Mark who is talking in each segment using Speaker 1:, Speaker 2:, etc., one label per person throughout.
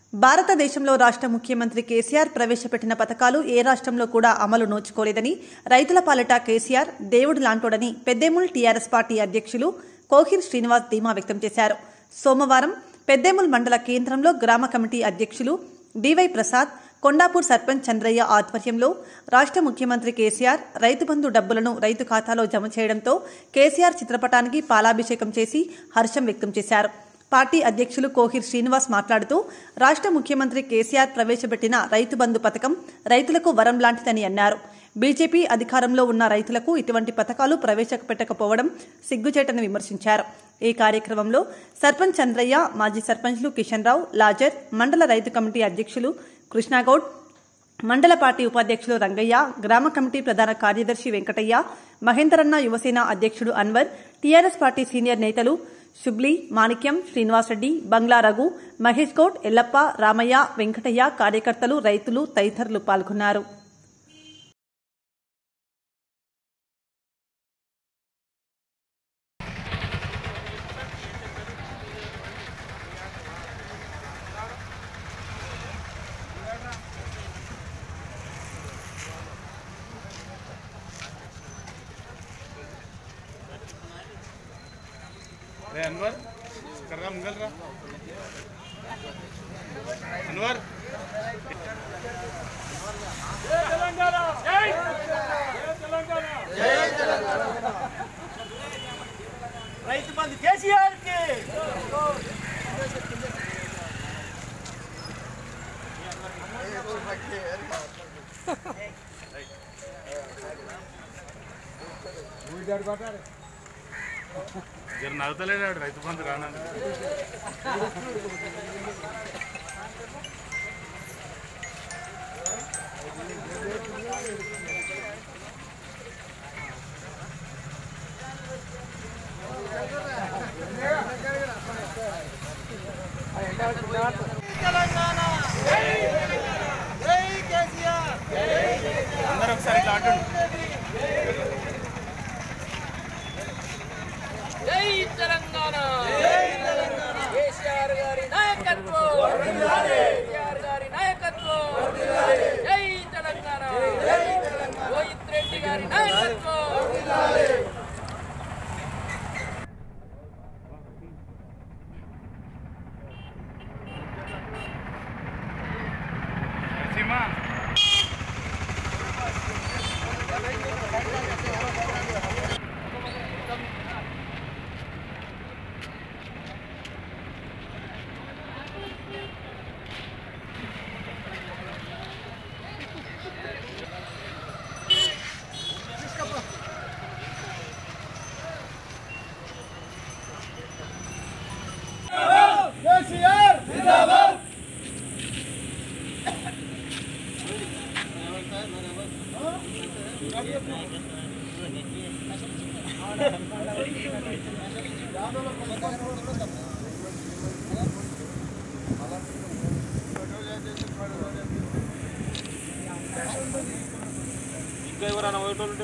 Speaker 1: భారతదేశంలో రాష్ట్ర ముఖ్యమంత్రి కేసీఆర్ ప్రవేశపెట్టిన పథకాలు ఏ రాష్ట్రంలో కూడా అమలు నోచుకోలేదని, రైతుల పాలిట కేసీఆర్ దేవుడు లాంటోడని పెద్దేముల్ టీఆర్ఎస్ పార్టీ అధ్యక్షులు కోహిర్ శ్రీనివాస్ ధీమా వ్యక్తం చేశారు. సోమవారం పెద్దేముల్ మండల కేంద్రంలో గ్రామ కమిటీ అధ్యక్షులు డివై ప్రసాద్, కొండాపూర్ సర్పంచ్ చంద్రయ్య ఆధ్వర్యంలో రాష్ట్ర ముఖ్యమంత్రి కేసీఆర్ రైతు బంధు డబ్బులను రైతు ఖాతాలో జమ చేయడంతో కేసీఆర్ చిత్రపటానికి పాలాభిషేకం చేసి హర్షం వ్యక్తం చేశారు. పార్టీ అధ్యక్షులు కోహిర్ శ్రీనివాస్ మాట్లాడుతూ రాష్ట్ర ముఖ్యమంత్రి కేసీఆర్ ప్రవేశపెట్టిన రైతు బంధు పథకం రైతులకు వరం లాంటిదని అన్నారు. బీజేపీ అధికారంలో ఉన్న రైతులకు ఇటువంటి పథకాలు ప్రవేశపెట్టకపోవడం సిగ్గుచేటని విమర్శించారు. ఈ కార్యక్రమంలో సర్పంచ్ చంద్రయ్య, మాజీ సర్పంచ్లు కిషన్ రావు, లాజర్, మండల రైతు కమిటీ అధ్యక్షులు కృష్ణగౌడ్, మండల పార్టీ ఉపాధ్యక్షులు రంగయ్య, గ్రామ కమిటీ ప్రధాన కార్యదర్శి వెంకటయ్య, మహేందరన్న యువసేన అధ్యక్షుడు అన్వర్, టీఆర్ఎస్ పార్టీ సీనియర్ నేతలు శుబ్లీ, మాణిక్యం, శ్రీనివాసరెడ్డి, బంగ్లా రఘు, మహేష్ గౌడ్, ఎల్లప్ప, రామయ్య, వెంకటయ్య, కార్యకర్తలు, రైతులు తదితరులు పాల్గొన్నారు.
Speaker 2: अनवर कर रहा मंगल रहा अनवर जय तेलंगाना जय तेलंगाना जय तेलंगाना రైతు బంధు కేసీఆర్ కి జర నవ్వుతలేడు రైతు బంధు రానా తెలంగాణ జై కేసీఆర్ అందరూ ఒకసారి ఇట్లా అంటుండు.
Speaker 3: జై తెలంగాణ కేసీఆర్ గారి నాయకత్వం, కేసీఆర్ గారి నాయకత్వం, జై తెలంగాణ రోహిత్ రెడ్డి గారి నాయకత్వం.
Speaker 2: కేసీఆర్ జిందాబాద్ ఇంకా ఎవరైనా పోయేటోళ్ళుంటే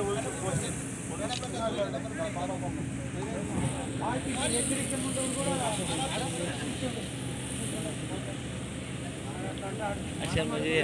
Speaker 3: अच्छा मुझे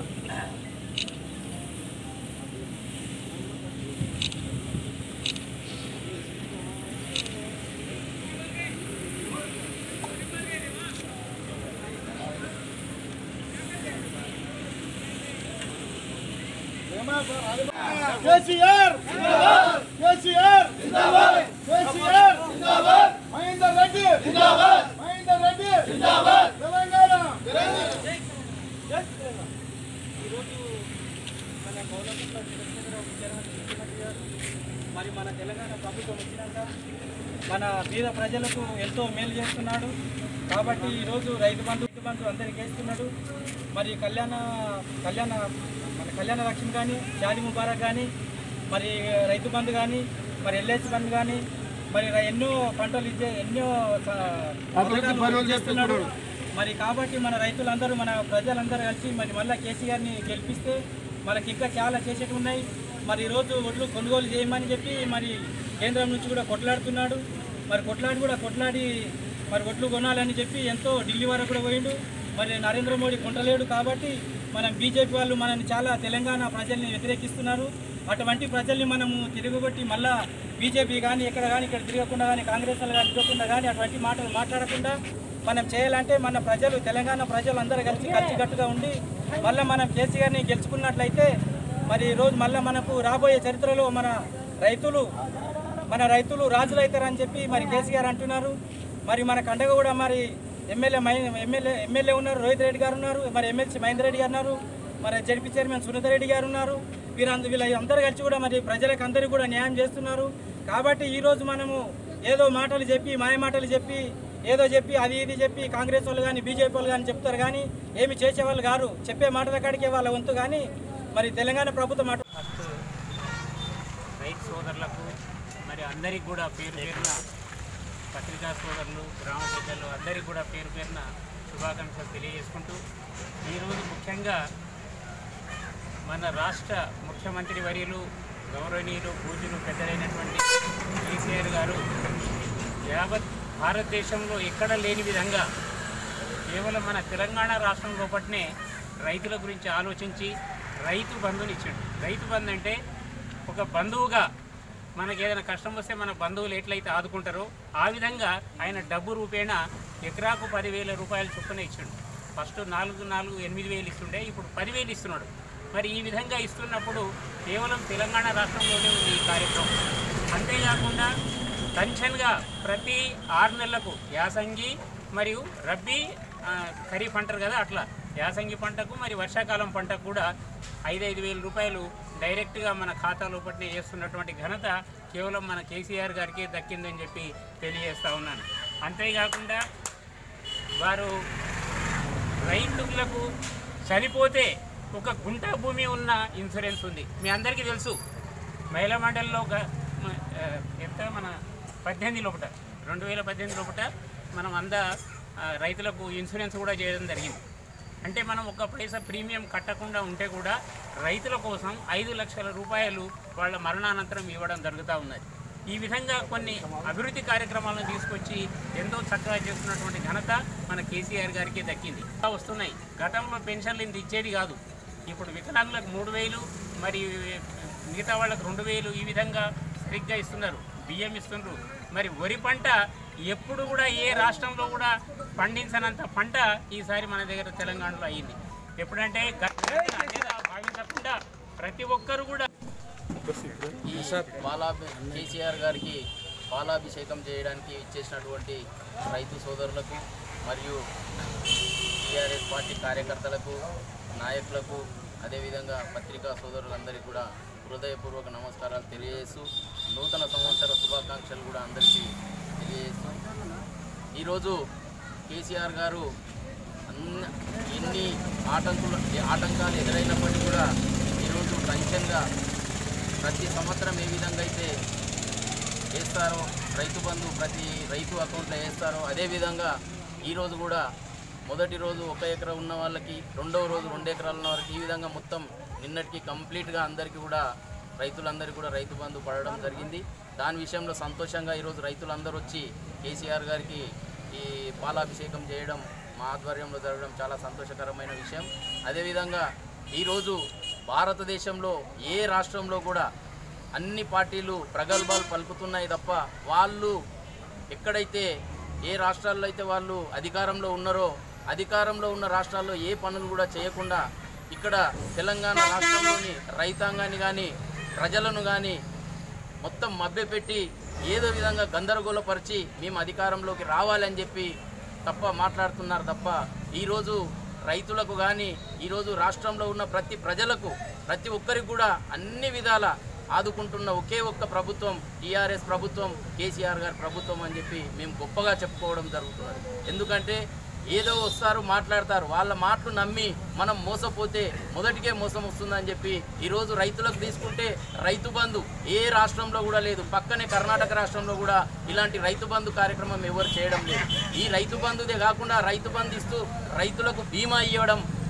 Speaker 2: కేసీఆర్ జిందాబాద్ కేసీఆర్ జిందాబాద్ కేసీఆర్ జిందాబాద్ మహేందర్ రెడ్డి జిందాబాద్ మహేందర్ రెడ్డి జిందాబాద్ తెలంగాణ
Speaker 3: ఈరోజు మన గౌరవ మరి మన తెలంగాణ ప్రభుత్వం వచ్చినాక మన బీద ప్రజలకు ఎంతో మేలు చేస్తున్నాడు. కాబట్టి ఈరోజు రైతు బంధు అందరికీ వేస్తున్నాడు. మరి మన కళ్యాణ లక్ష్యం కానీ, షాదీ ముబారక్ కానీ, మరి రైతు బంధు కానీ, మరి ఎల్ఐసి బంధు కానీ, మరి ఎన్నో పంటలు ఇచ్చే ఎన్నో పనులు చేస్తున్నాడు. మరి కాబట్టి మన రైతులందరూ, మన ప్రజలందరూ కలిసి మరి మళ్ళీ కేసీఆర్ని గెలిపిస్తే మనకి ఇంకా చాలా చేసేవి ఉన్నాయి. మరి ఈరోజు ఒడ్లు కొనుగోలు చేయమని చెప్పి మరి కేంద్రం నుంచి కూడా కొట్లాడుతున్నాడు. మరి కొట్లాడి మరి ఒడ్లు కొనాలని చెప్పి ఎంతో ఢిల్లీ వరకు కూడా పోయిండు. మరి నరేంద్ర మోడీ కొంటలేడు కాబట్టి మనం బీజేపీ వాళ్ళు మనల్ని చాలా తెలంగాణ ప్రజల్ని వ్యతిరేకిస్తున్నారు. అటువంటి ప్రజల్ని మనము తిరగబట్టి మళ్ళా బీజేపీ కానీ ఎక్కడ కానీ ఇక్కడ తిరగకుండా కానీ కాంగ్రెస్ వాళ్ళు కానీ తిరగకుండా కానీ అటువంటి మాటలు మాట్లాడకుండా మనం చేయాలంటే మన ప్రజలు తెలంగాణ ప్రజలు అందరూ కలిసికట్టుగా ఉండి మళ్ళీ మనం కేసీఆర్ని గెలుచుకున్నట్లయితే మరి ఈరోజు మళ్ళీ మనకు రాబోయే చరిత్రలో మన రైతులు రాజులు అవుతారని చెప్పి మరి కేసీఆర్ అంటున్నారు. మరి మన కండగ కూడా మరి ఎమ్మెల్యే ఉన్నారు, రోహిత్ రెడ్డి గారు ఉన్నారు, మరి ఎమ్మెల్సీ మహేందర్ రెడ్డి గారు ఉన్నారు, మరి జడ్పీ చైర్మన్ సునీత రెడ్డి గారు ఉన్నారు. వీళ్ళందరూ కలిసి కూడా మరి ప్రజలకు అందరికీ కూడా న్యాయం చేస్తున్నారు. కాబట్టి ఈరోజు మనము ఏదో మాటలు చెప్పి మాయ మాటలు చెప్పి ఏదో చెప్పి అది ఇది చెప్పి కాంగ్రెస్ వాళ్ళు కానీ బీజేపీ వాళ్ళు కానీ చెప్తారు కానీ ఏమి చేసేవాళ్ళు గారు చెప్పే మాటల కాడికే వాళ్ళ వంతు. కానీ మరి తెలంగాణ ప్రభుత్వం
Speaker 4: రైతు సోదరులకు మరి అందరికీ కూడా పేరు పేరున పత్రికా సోదరులు గ్రామ ప్రజలు అందరికీ కూడా పేరు పేరున శుభాకాంక్షలు తెలియజేసుకుంటూ ఈరోజు ముఖ్యంగా మన రాష్ట్ర ముఖ్యమంత్రి వర్యులు గౌరవనీయులు పూజ్యులు పెద్దలైనటువంటి KCR గారు యావత్ భారతదేశంలో ఎక్కడ లేని విధంగా కేవలం మన తెలంగాణ రాష్ట్రం లోపట్నే రైతుల గురించి ఆలోచించి రైతు బంధుని ఇచ్చాడు. రైతు బంధు అంటే ఒక బంధువుగా మనకి ఏదైనా కష్టం వస్తే మన బంధువులు ఎట్లయితే ఆదుకుంటారో ఆ విధంగా ఆయన డబ్బు రూపేణ ఎకరాకు 10,000 రూపాయల చొప్పున ఇచ్చాడు. ఫస్ట్ 8,000 ఇస్తుండే, ఇప్పుడు 10,000 ఇస్తున్నాడు. మరి ఈ విధంగా ఇస్తున్నప్పుడు కేవలం తెలంగాణ రాష్ట్రంలోనే ఉంది ఈ కార్యక్రమం. అంతేకాకుండా టెన్షన్గా ప్రతి 6 నెలలకు యాసంగి మరియు రబ్బీ ఖరీఫ్ అంటారు కదా, అట్లా యాసంగి పంటకు మరి వర్షాకాలం పంటకు కూడా 5,000 రూపాయలు డైరెక్ట్గా మన ఖాతాలో పట్టి వేస్తున్నటువంటి ఘనత కేవలం మన KCR గారికి దక్కిందని చెప్పి తెలియజేస్తూ ఉన్నాను. అంతేకాకుండా వారు రైతులకు చనిపోతే ఒక గుంట భూమి ఉన్న ఇన్సూరెన్స్ ఉంది. మీ అందరికీ తెలుసు, మహిళా మండలిలో ఎంత మన 18 లోపల 2018 లోపల మనం రైతులకు ఇన్సూరెన్స్ కూడా చేయడం జరిగింది. అంటే మనం ఒక్క పైసా ప్రీమియం కట్టకుండా ఉంటే కూడా రైతుల కోసం 5 లక్షల రూపాయలు వాళ్ళ మరణానంతరం ఇవ్వడం జరుగుతూ ఉన్నది. ఈ విధంగా కొన్ని అభివృద్ధి కార్యక్రమాలను తీసుకొచ్చి ఎంతో చక్కగా చేస్తున్నటువంటి ఘనత మన KCR గారికి దక్కింది. వస్తున్నాయి. గతంలో పెన్షన్లు ఇంత ఇచ్చేది కాదు. ఇప్పుడు వికలాంగులకు 3,000 మరి మిగతా వాళ్ళకు 2,000 ఈ విధంగా సరిగ్గా ఇస్తున్నారు. బియ్యం ఇస్తున్నారు. మరి వరి పంట ఎప్పుడు కూడా ఏ రాష్ట్రంలో కూడా పండించనంత పంట ఈసారి మన దగ్గర తెలంగాణలో అయ్యింది. ఎప్పుడంటే భావించకుండా ప్రతి ఒక్కరు కూడా
Speaker 5: KCR గారికి పాలాభిషేకం చేయడానికి ఇచ్చేసినటువంటి రైతు సోదరులకు మరియు TRS పార్టీ కార్యకర్తలకు, నాయకులకు, అదేవిధంగా పత్రికా సోదరులందరికీ కూడా హృదయపూర్వక నమస్కారాలు తెలియజేస్తూ నూతన సంవత్సర శుభాకాంక్షలు కూడా అందరికీ తెలియజేస్తూ ఈరోజు KCR గారు ఎన్ని ఆటంకాలు ఎదురైనప్పటికీ కూడా ఈరోజు టెన్షన్గా ప్రతి సంవత్సరం ఏ విధంగా అయితే వేస్తారో రైతు బంధు ప్రతి రైతు అకౌంట్లో వేస్తారో అదేవిధంగా ఈరోజు కూడా మొదటి రోజు 1 ఎకరా ఉన్న వాళ్ళకి, రెండవ రోజు 2 ఎకరాలు ఉన్న వాళ్ళకి, ఈ విధంగా మొత్తం నిన్నటికి కంప్లీట్గా అందరికీ కూడా రైతులందరికీ కూడా రైతు బంధు పడడం జరిగింది. దాని విషయంలో సంతోషంగా ఈరోజు రైతులందరూ వచ్చి KCR గారికి ఈ పాలాభిషేకం చేయడం మా ఆధ్వర్యంలో జరగడం చాలా సంతోషకరమైన విషయం. అదేవిధంగా ఈరోజు భారతదేశంలో ఏ రాష్ట్రంలో కూడా అన్ని పార్టీలు ప్రగల్భాలు పలుకుతున్నాయి తప్ప వాళ్ళు ఎక్కడైతే ఏ రాష్ట్రాల్లో అయితే వాళ్ళు అధికారంలో ఉన్నారో అధికారంలో ఉన్న రాష్ట్రాల్లో ఏ పనులు కూడా చేయకుండా ఇక్కడ తెలంగాణ రాష్ట్రంలోని రైతాంగాన్ని కానీ ప్రజలను కానీ మొత్తం మభ్యపెట్టి ఏదో విధంగా గందరగోళపరిచి మేము అధికారంలోకి రావాలని చెప్పి మాట్లాడుతున్నారు తప్ప ఈరోజు రైతులకు కానీ ఈరోజు రాష్ట్రంలో ఉన్న ప్రతి ప్రజలకు ప్రతి ఒక్కరికి కూడా అన్ని విధాల ఆదుకుంటున్న ఒకే ఒక్క ప్రభుత్వం TRS ప్రభుత్వం, KCR గారి ప్రభుత్వం అని చెప్పి మేము గొప్పగా చెప్పుకోవడం జరుగుతున్నది. ఎందుకంటే ఏదో వస్తారు మాట్లాడతారు, వాళ్ళ మాటలు నమ్మి మనం మోసపోతే మొదటికే మోసం వస్తుందని చెప్పి ఈరోజు రైతులకు తీసుకుంటే రైతు బంధు ఏ రాష్ట్రంలో కూడా లేదు. పక్కనే కర్ణాటక రాష్ట్రంలో కూడా ఇలాంటి రైతు బంధు కార్యక్రమం ఎవరు చేయడం లేదు. ఈ రైతు బంధుదే కాకుండా రైతు బంధు ఇస్తూ రైతులకు బీమా ఇవ్వడం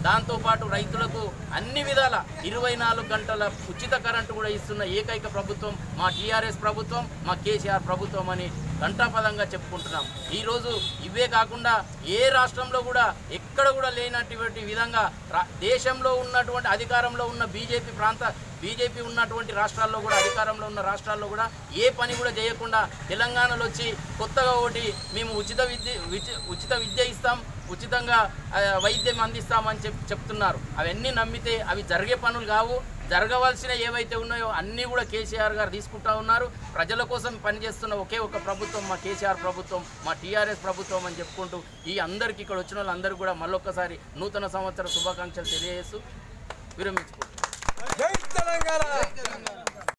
Speaker 5: దాంతోపాటు రైతులకు అన్ని విధాల 24 గంటల ఉచిత కరెంటు కూడా ఇస్తున్న ఏకైక ప్రభుత్వం మా టీఆర్ఎస్ ప్రభుత్వం, మా కేసీఆర్ ప్రభుత్వం అని ఘంటాపదంగా చెప్పుకుంటున్నాం. ఈరోజు ఇవే కాకుండా ఏ రాష్ట్రంలో కూడా ఎక్కడ కూడా లేనటువంటి విధంగా దేశంలో ఉన్నటువంటి అధికారంలో ఉన్న బీజేపీ ఉన్నటువంటి రాష్ట్రాల్లో కూడా అధికారంలో ఉన్న రాష్ట్రాల్లో కూడా ఏ పని కూడా చేయకుండా తెలంగాణలో వచ్చి కొత్తగా ఒకటి మేము ఉచిత విద్య ఇస్తాం, ఉచితంగా వైద్యం అందిస్తామని చెప్తున్నారు. అవన్నీ నమ్మితే అవి జరిగే పనులు కావు. జరగవలసిన ఏవైతే ఉన్నాయో అన్నీ కూడా కేసీఆర్ గారు తీసుకుంటా ఉన్నారు. ప్రజల కోసం పనిచేస్తున్న ఒకే ఒక ప్రభుత్వం మా కేసీఆర్ ప్రభుత్వం, మా టీఆర్ఎస్ ప్రభుత్వం అని చెప్పుకుంటూ ఈ అందరికీ ఇక్కడ వచ్చిన వాళ్ళందరూ కూడా మళ్ళొక్కసారి నూతన సంవత్సర శుభాకాంక్షలు తెలియజేస్తూ విరమించుకుంటాం.